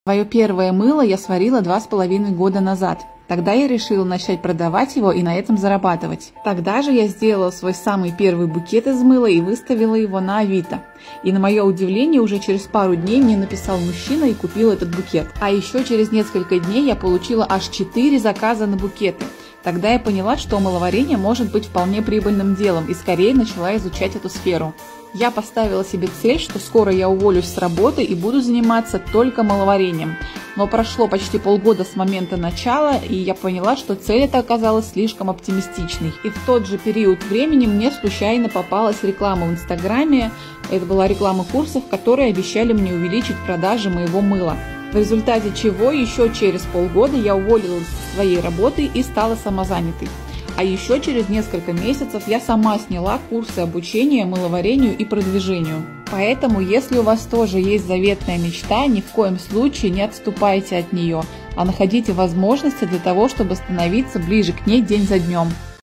Свое первое мыло я сварила 2,5 года назад. Тогда я решила начать продавать его и на этом зарабатывать. Тогда же я сделала свой самый первый букет из мыла и выставила его на Авито. И на мое удивление, уже через пару дней мне написал мужчина и купил этот букет. А еще через несколько дней я получила аж 4 заказа на букеты. Тогда я поняла, что мыловарение может быть вполне прибыльным делом, и скорее начала изучать эту сферу. Я поставила себе цель, что скоро я уволюсь с работы и буду заниматься только мыловарением. Но прошло почти полгода с момента начала, и я поняла, что цель эта оказалась слишком оптимистичной. И в тот же период времени мне случайно попалась реклама в Инстаграме. Это была реклама курсов, которые обещали мне увеличить продажи моего мыла. В результате чего еще через полгода я уволилась со своей работы и стала самозанятой. А еще через несколько месяцев я сама сняла курсы обучения мыловарению и продвижению. Поэтому, если у вас тоже есть заветная мечта, ни в коем случае не отступайте от нее, а находите возможности для того, чтобы становиться ближе к ней день за днем.